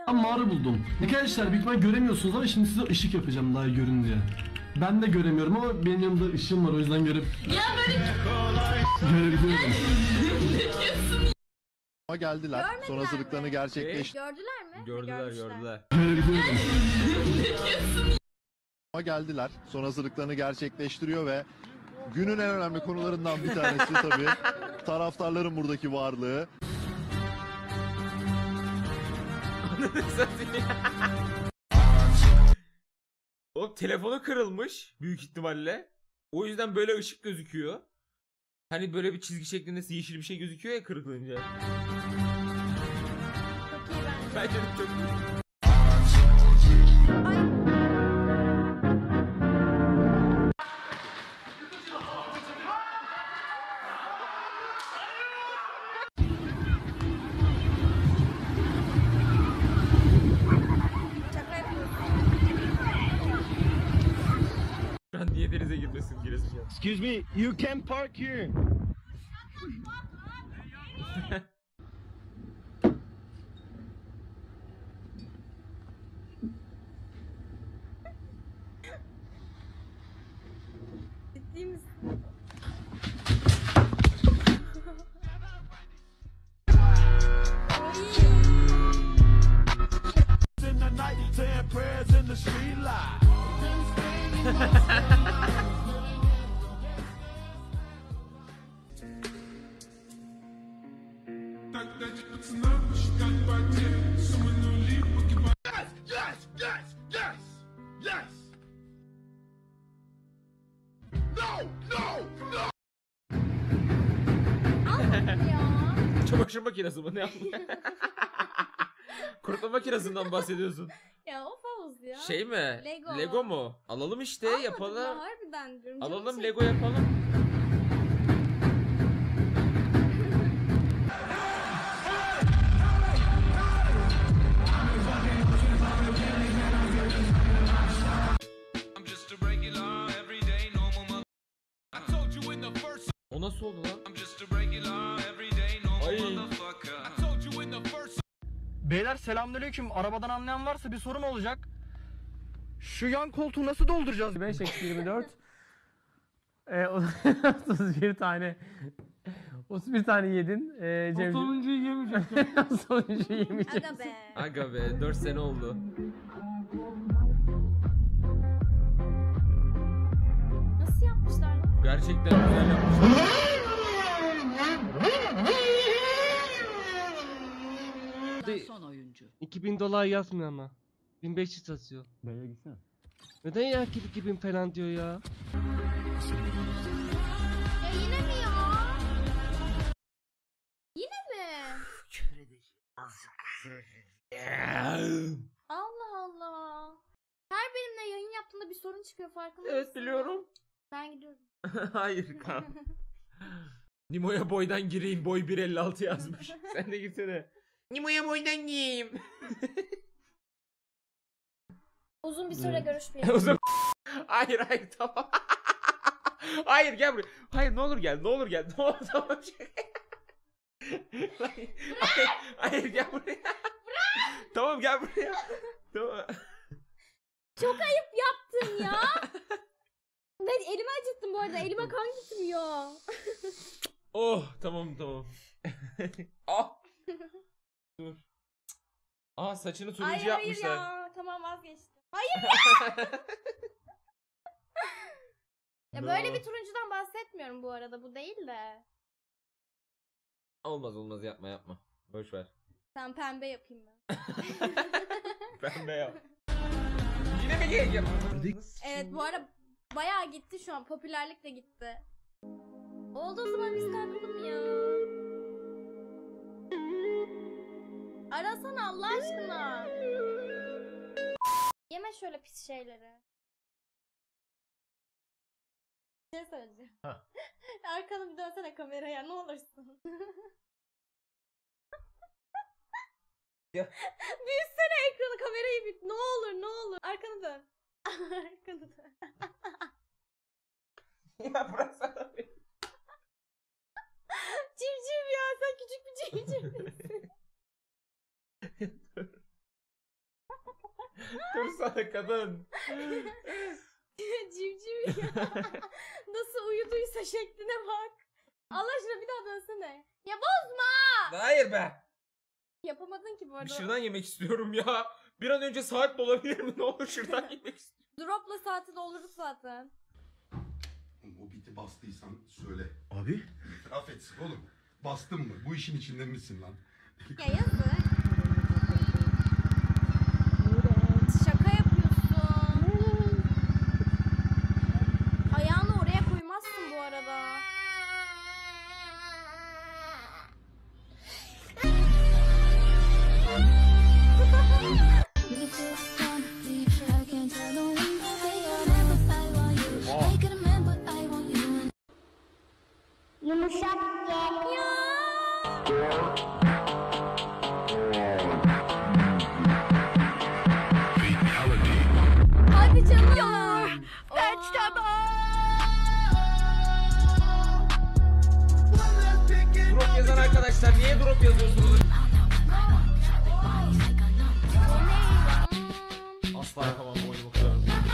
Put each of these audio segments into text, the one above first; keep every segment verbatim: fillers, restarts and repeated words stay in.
Ben mağara buldum. Arkadaşlar büyük ihtimal göremiyorsunuz ama şimdi size ışık yapacağım daha iyi görün diye. Ben de göremiyorum ama benim yanımda ışığım var, o yüzden görüp Ya böyle görebiliyorum. Ama geldiler. Görmediler Son hazırlıklarını mi? gerçekleştirdiler. Gördüler mi? Gördüler Görmüşler. gördüler. Görebiliyorum. Ama geldiler. Son hazırlıklarını gerçekleştiriyor ve günün en önemli konularından bir tanesi tabii taraftarların buradaki varlığı. Oğlum telefonu kırılmış büyük ihtimalle. O yüzden böyle ışık gözüküyor. Hani böyle bir çizgi şeklinde yeşil bir şey gözüküyor ya kırılınca. Çok iyi bence. Bence de çok iyi. Ay. Şaka yapıyorsun. Şu an niye denize girmesin giresin ya. Excuse me, you can park here. Ciddi misin? Almadın ya. Çamaşır makinesi mi ne yaptın? Kurutma makinesinden bahsediyorsun. Ya of havuz ya. Şey mi? Lego. Lego mu? Alalım işte Almadık yapalım. ya, harbiden diyorum. Canım Alalım çekti. Lego yapalım. O nasıl oldu lan? Ay. Beyler selamünaleyküm. Arabadan anlayan varsa bir sorun olacak. Şu yan koltuğu nasıl dolduracağız? beş eksi yirmi dört e, otuz bir tane otuz bir tane yedin. E, Cemciğim. Sonuncuyu yemeyeceğim. Sonuncuyu yemeyeceksin. Aga be. Aga be dört sene oldu. Nasıl yapmışlar lan? Gerçekten güzel yapmışlar. son oyuncu. iki bin dolar yazmıyor ama. bin beş yüz yazıyor. B'ye gitsene. Neden ya iki bin falan diyor ya? Ya yine mi ya? Yine mi? Allah Allah. Her benimle yayın yaptığında bir sorun çıkıyor, farkında mısın? Evet biliyorum. Ben gidiyorum. Hayır kan. Nimo'ya boydan gireyim, boy bir elli altı yazmış. Sen de gitsene. Nimo'ya boydan gireyim. Uzun bir süre görüşmeyelim. O zaman... Hayır hayır tamam. Hayır gel buraya. Hayır ne olur gel, ne olur gel. Ne olur tamam. hayır, hayır, hayır gel buraya. Tamam gel buraya. Tamam. Çok ayıp yaptın ya. Ben elimi acıttım bu arada. Elime kan gitmiyor. Oh tamam tamam. Ah. Dur. Aa saçını turuncu Ay hayır yapmışlar. ya. Tamam vazgeçtim. Hayır ya. Ya böyle No. bir turuncudan bahsetmiyorum bu arada. Bu değil de. Olmaz olmaz yapma yapma. Boş ver. Sen pembe yapayım ben. Pembe yap. Yine mi gel? Evet bu ara bayağı gitti şu an. Popülerlik de gitti. Oldu o zaman biz kalkalım ya. Arasana Allah aşkına. Yeme şöyle pis şeyleri. Bir şey söyleyeceğim. Ha. Arkanı bir dönsene kameraya ne olursun. Ya. Büyütsene ekranı, kamerayı bir ne olur ne olur. Arkanı dön. Arkanı dön. Ya bıraksana beni. Civciv ya, sen küçük bir civciv misin? Dursana kadın. Civciv ya. Nasıl uyuduysa şekline bak. Allah aşkına bir daha dönsene. Ya bozma. Hayır be. Yapamadın ki bu Bir arada. şırdan yemek istiyorum ya. Bir an önce saat olabilir mi? Ne olur şırdan yemek istiyorum. Dropla saati doldurduk zaten. O biti bastıysan söyle. Abi İtiraf etsin oğlum. Bastın mı? Bu işin içinde misin lan? Ya yazık. Şaka yapıyorsun. Ayağını oraya koymazsın bu arada. Yumuşak ye. Ya. Hadi canım. Drop yazan arkadaşlar niye drop yazıyorsunuz? Asla yapamam bu oyunu bu kadar.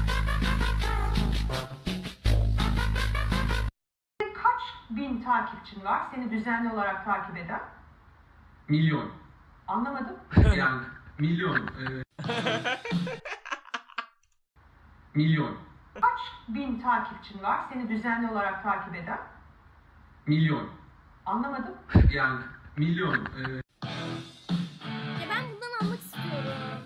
Kaç bin takipçin var seni düzenli olarak takip eden? Milyon. Anlamadım. Yani milyon. e, milyon. Kaç bin takipçin var seni düzenli olarak takip eden? Milyon. Anlamadım. Yani milyon. e, Ya ben bundan almak istiyorum.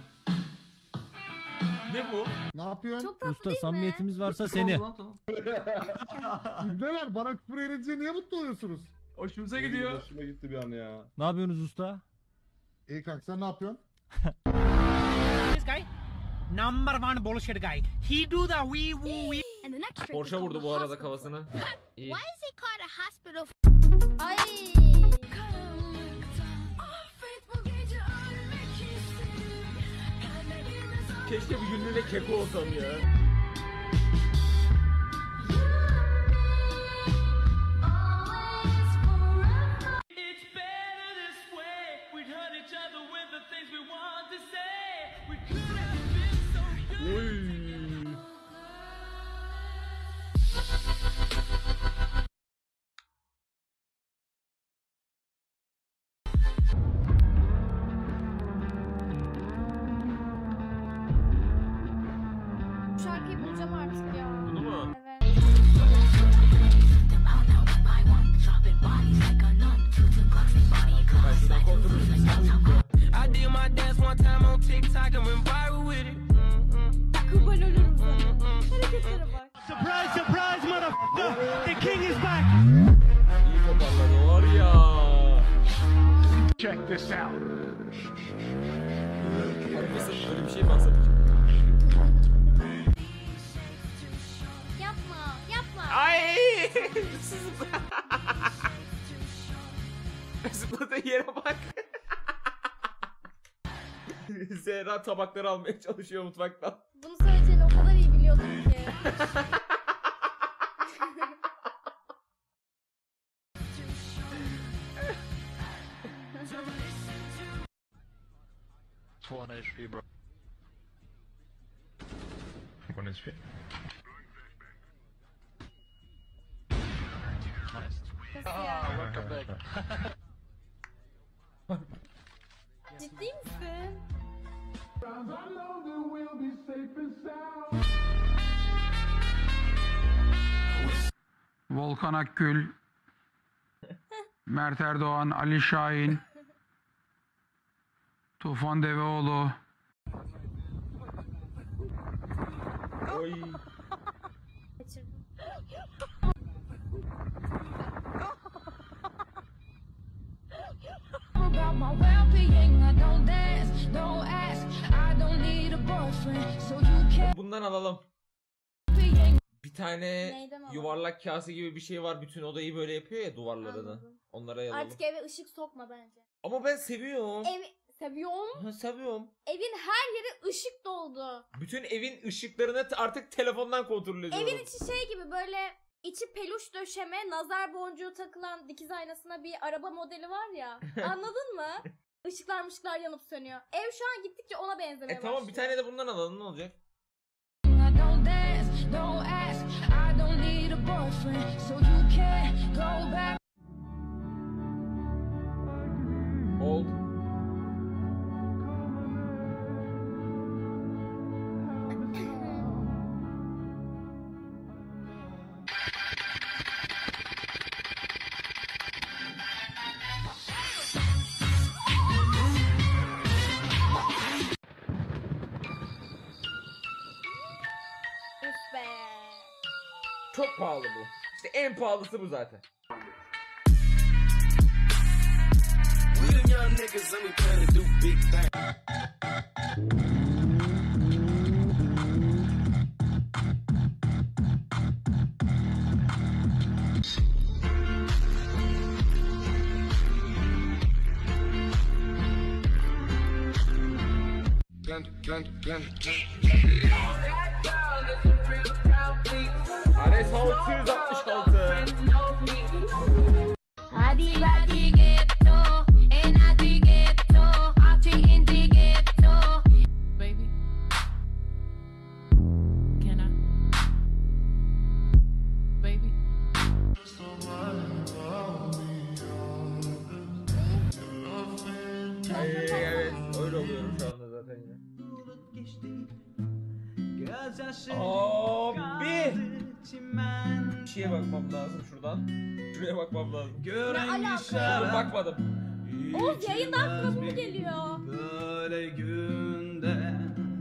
Ne bu? ne yapıyorsun? Çok tatlı değil mi? varsa Tamam, tamam. Ne var? Bana küfür edince niye mutlu oluyorsunuz? Hoşumuza gidiyor. Hoşuma gitti bir an ya. Ne yapıyorsunuz usta? İyi kanka sen ne yapıyorsun? This guy, number one bullshit guy. He do the wee woo wee. And the next trick Porsche is called vurdu the bu arada hospital. kafasına. İyi. Why is it called a hospital? Ay. Keşke bir günlüğüne keko olsam ya. Oy. Bu şarkıyı bulacağım artık ya. Bunu mu? Evet. Ben şuradan kontrolü Kurban ölürüm sana. Hareketlere bak. Surprise, surprise, motherfucker! The king is back. iyi toparladı var ya. Check this out. Arkası böyle bir şey mi bahsedeceğim? Yapma, yapma. Ay! Zıpladığı yere bak. Zehra tabakları almaya çalışıyor mutfaktan. Bunu söyleyeceğini o kadar iyi biliyordum ki. Nasıl ya? Ciddi misin? Volkan Akgül, Mert Erdoğan, Ali Şahin, Tufan Deveoğlu. Oy. Kaçırdım. Bundan alalım. Bir tane Neyden alalım? yuvarlak kase gibi bir şey var. Bütün odayı böyle yapıyor ya duvarlarını. Anladım. Onlara alalım. Artık eve ışık sokma bence. Ama ben seviyorum. Ev seviyorum. Ha, seviyorum. Evin her yeri ışık doldu. Bütün evin ışıklarını t- artık telefondan kontrol ediyorum. Evin içi şey gibi böyle içi peluş döşeme, nazar boncuğu takılan dikiz aynasına bir araba modeli var ya. Anladın mı? Işıklar mışıklar yanıp sönüyor. Ev şu an gittikçe ona benzemeye E tamam bir başlıyor. tane de bundan alalım ne olacak? Old. Üf be. Çok pahalı bu. İşte en pahalısı bu zaten. Ares altı yüz altmış altı. Hadi hadi ghetto, en hadi ghetto, hadi indi ghetto. Baby. Can I? Baby. Ay, evet öyle oluyorum şu anda zaten yine. Abi. Bir şeye bakmam lazım şuradan. Şuraya bakmam lazım. Ne alaka? Dur, bakmadım. Oğuz yayında aklına bu mu geliyor? Böyle günde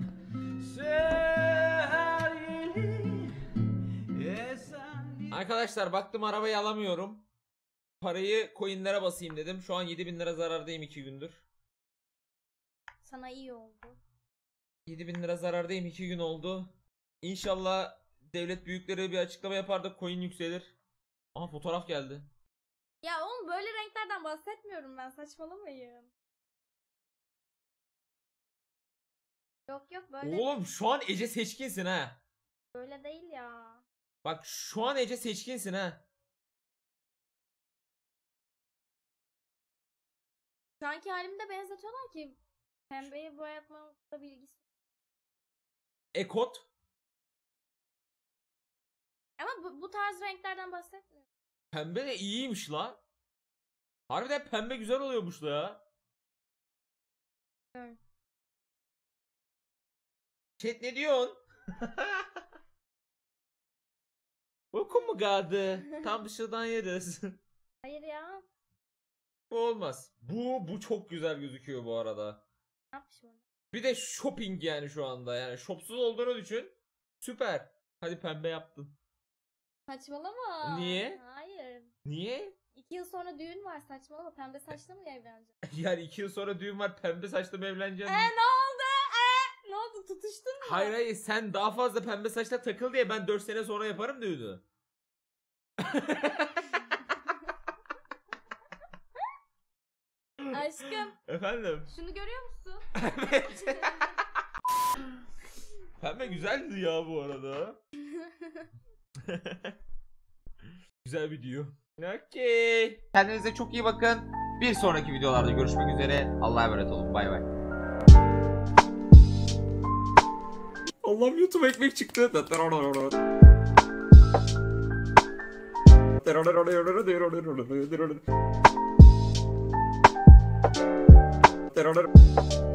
Arkadaşlar baktım arabayı alamıyorum. Parayı coinlere basayım dedim. Şu an yedi bin lira zarardayım iki gündür. Sana iyi oldu. yedi bin lira zarardayım iki gün oldu. İnşallah devlet büyükleri bir açıklama yapar da coin yükselir. Aha fotoğraf geldi. Ya oğlum böyle renklerden bahsetmiyorum ben, saçmalamayın. Yok yok böyle Oğlum şu an Ece Seçkinsin ha. böyle değil ya. Bak şu an Ece Seçkinsin ha. Şu anki halimi de benzetiyorlar ki pembeyi boyatmakla bir ilgisi. Ekot. Ama bu, bu tarz renklerden bahsetmiyorum. Pembe de iyiymiş la. Harbiden pembe güzel oluyormuş la ya. Evet. Chat ne diyorsun? Uykum mu geldi? Tam dışarıdan yeriz. Hayır ya. Bu olmaz. Bu bu çok güzel gözüküyor bu arada. Ne yapmışım onu? Bir de shopping yani şu anda. Yani shopsuz olduğunu düşün. Süper. Hadi pembe yaptın. Saçmalama. Niye? Hayır. Niye? İki yıl sonra düğün var, saçmalama. Pembe saçla mı evleneceğim? Yani iki yıl sonra düğün var, pembe saçla mı evleneceksin? Eee ne oldu? Eee ne oldu, tutuştun mu? Hayır hayır, sen daha fazla pembe saçla takıl diye ben dört sene sonra yaparım düğünü. Aşkım Efendim? şunu görüyor musun? Evet. Pembe güzeldi ya bu arada. Güzel video. Okey. Kendinize çok iyi bakın. Bir sonraki videolarda görüşmek üzere. Allah'a emanet olun. Bay bay. Allah'ım YouTube ekmek çıktı. Terör